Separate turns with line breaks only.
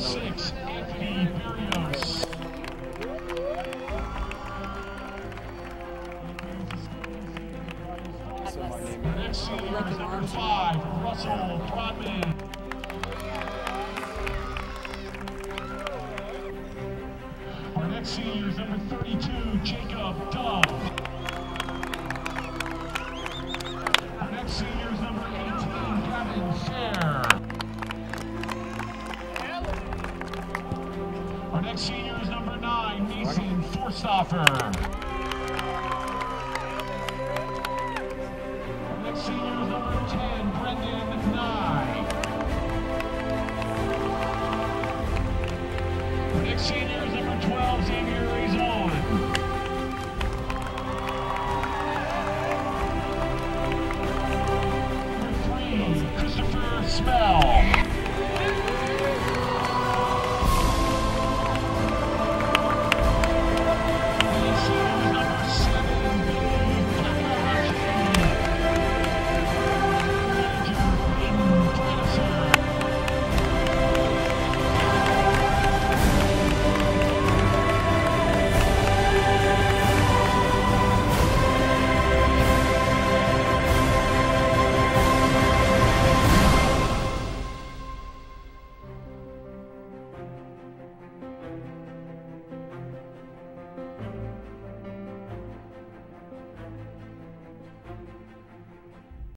6, Anthony Berrios. Our next senior is number 5, Russell Brodman. Our next senior is number 32, Jacob Dove. Our next senior is number 18, Gavin Fair. Our next senior is number 9, Mason Forstoffer. Our next senior is number 10, Brendan Nye. Our next senior